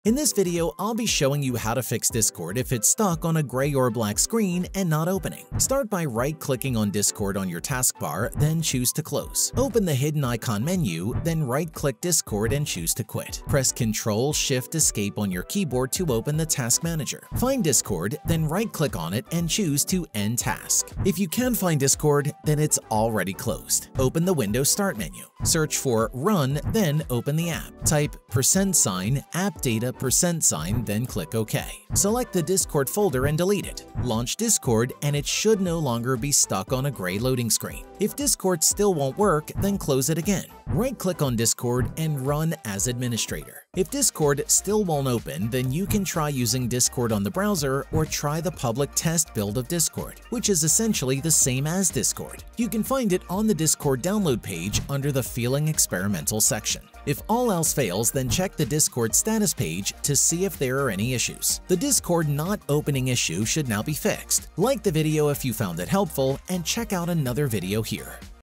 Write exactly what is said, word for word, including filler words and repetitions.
In this video, I'll be showing you how to fix Discord if it's stuck on a gray or black screen and not opening. Start by right-clicking on Discord on your taskbar, then choose to close. Open the hidden icon menu, then right-click Discord and choose to quit. Press control shift escape on your keyboard to open the task manager. Find Discord, then right-click on it and choose to end task. If you can find Discord, then it's already closed. Open the Windows Start menu. Search for Run, then open the app. Type percent sign app data percent sign, then click OK. Select the Discord folder and delete it. Launch Discord and it should no longer be stuck on a gray loading screen. If Discord still won't work, then close it again. Right-click on Discord and run as administrator. If Discord still won't open, then you can try using Discord on the browser or try the public test build of Discord, which is essentially the same as Discord. You can find it on the Discord download page under the Feeling Experimental section. If all else fails, then check the Discord status page to see if there are any issues. The Discord not opening issue should now be fixed. Like the video if you found it helpful, and check out another video here.